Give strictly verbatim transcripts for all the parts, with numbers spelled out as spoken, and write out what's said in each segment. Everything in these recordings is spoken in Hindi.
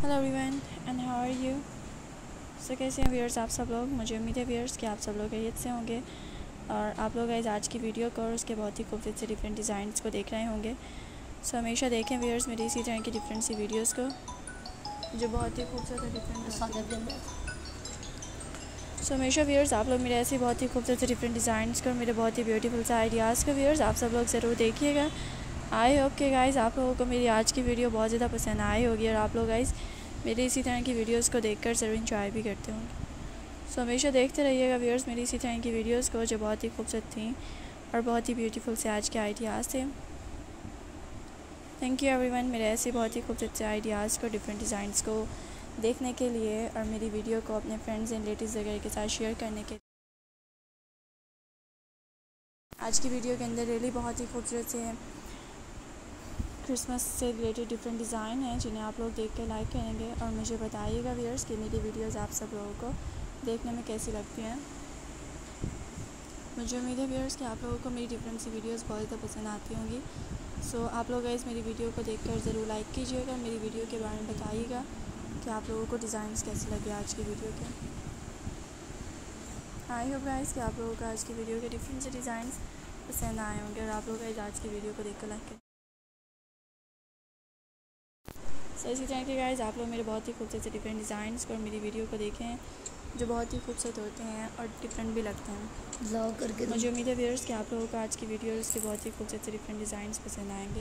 Hello everyone and how are you. So कैसे हैं व्यूअर्स आप सब लोग। मुझे उम्मीद है व्यूअर्स कि आप सब लोग खैरियत से होंगे और आप लोग आज की वीडियो को और उसके बहुत ही खूबसूरत से डिफरेंट डिज़ाइंस को देख रहे होंगे। सो so, हमेशा देखें व्यूअर्स मेरी इसी तरह की डिफरेंट सी वीडियोस को जो बहुत ही खूबसूरत है डिफरेंट। सो हमेशा व्यूअर्स आप लोग मेरे ऐसे बहुत ही खूबसूरत से डिफरेंट डिज़ाइंस को मेरे बहुत ही ब्यूटीफुल से आइडियाज़ को व्यूअर्स आप सब लोग ज़रूर देखिएगा। आई होप के गाइस आप लोगों को मेरी आज की वीडियो बहुत ज़्यादा पसंद आई होगी और आप लोग गाइस मेरी इसी तरह की वीडियोस को देखकर ज़रूर इंजॉय भी करते होंगे। सो हमेशा देखते रहिएगा व्यूअर्स मेरी इसी तरह की वीडियोस को जो बहुत ही खूबसूरत थी और बहुत ही ब्यूटीफुल से आज के आइडियाज़ थे। थैंक यू एवरीवन मेरे ऐसे बहुत ही खूबसूरत से आइडियाज़ को डिफरेंट डिज़ाइंस को देखने के लिए और मेरी वीडियो को अपने फ्रेंड्स एंड रिलेटिव्स वगैरह के साथ शेयर करने के। आज की वीडियो के अंदर रियली बहुत ही खूबसूरत से क्रिसमस से रिलेटेड डिफरेंट डिज़ाइन हैं जिन्हें आप लोग देख कर लाइक करेंगे और मुझे बताइएगा व्यूअर्स कि मेरी वीडियोस आप सब लोगों को देखने में कैसी लगती हैं। मुझे उम्मीद है व्यूअर्स कि आप लोगों को मेरी डिफरेंट सी वीडियोस बहुत ज़्यादा पसंद आती होंगी। सो so, आप लोग इस मेरी वीडियो को देखकर ज़रूर लाइक कीजिएगा, मेरी वीडियो के बारे में बताइएगा कि आप लोगों को डिज़ाइंस कैसे लगे आज की वीडियो के। आई होप गाइस कि आप लोगों को आज की वीडियो के डिफरेंट से डिज़ाइंस पसंद आए होंगे और आप लोग आज की वीडियो को देख कर लाइक करें। सो इसी तरह के गाइस आप लोग मेरे बहुत ही खूबसूरत से डिफरेंट डिज़ाइंस और मेरी वीडियो को देखें जो बहुत ही खूबसूरत होते हैं और डिफरेंट भी लगते हैं। ब्लॉग करके मुझे उम्मीद है व्यूअर्स कि आप लोगों को आज की वीडियो और उसके बहुत ही खूबसूरत से डिफरेंट डिज़ाइंस पसंद आएंगे।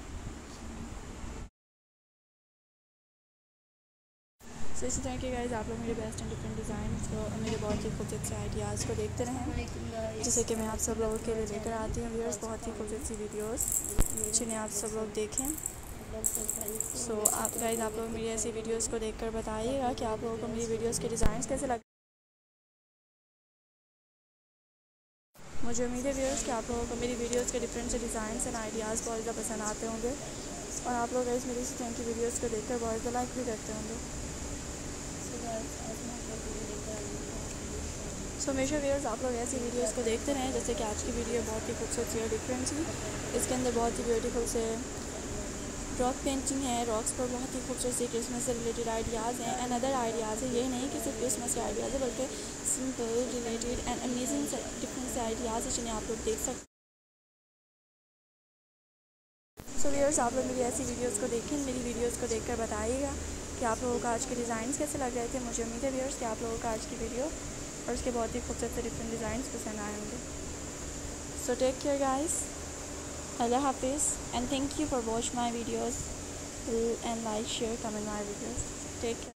सो इसी तरह के गाइस आप लोग मेरे बेस्ट एंड डिफरेंट डिज़ाइंस को और मेरे बहुत ही खूबसूरत से आइडियाज़ को देखते रहें जैसे कि मैं आप सब लोगों के लिए लेकर आती हूँ व्यूअर्स बहुत ही खूबसूरत सी वीडियोस जिन्हें आप सब लोग देखें। सो so, आप गाइस आप लोग मेरी ऐसी वीडियोस को देखकर बताइएगा कि आप लोगों को मेरी वीडियोस के डिज़ाइंस कैसे लगे। मुझे उम्मीद है व्यूअर्स कि आप लोगों को मेरी वीडियोस के डिफरेंट से डिज़ाइंस एंड आइडियाज़ बहुत ज़्यादा पसंद आते होंगे और आप लोग गाइस मेरी इसी तरह की वीडियोस को देखकर बहुत ज़्यादा लाइक भी करते होंगे। सो हमेशा व्यूअर्स आप लोग ऐसी वीडियोस को देखते रहें जैसे कि आज की वीडियो बहुत ही खूबसूरत सी और डिफरेंट सी। इसके अंदर बहुत ही ब्यूटीफुल से रॉक पेंटिंग है, रॉक्स पर बहुत ही खूबसूरत से क्रिसमस से रिलेटेड आइडियाज़ हैं एंड अदर आइडियाज़ है। ये नहीं कि सिर्फ क्रिसमस के आइडियाज़ है बल्कि simple related and amazing different से आइडियाज़ हैं जिन्हें आप लोग देख सकते। सो व्यूअर्स आप लोग मेरी ऐसी वीडियोस को देखें, मेरी वीडियोस को देखकर बताइएगा कि आप लोगों को आज के डिज़ाइंस कैसे लग रहे थे। मुझे उम्मीद है व्यूअर्स कि आप लोगों को आज की वीडियो और उसके बहुत ही खूबसूरत से डिफरेंट डिज़ाइंस पसंद आए होंगे। So take care guys, Allah Hafiz and thank you for watching my videos and like, share, comment my videos. Take care.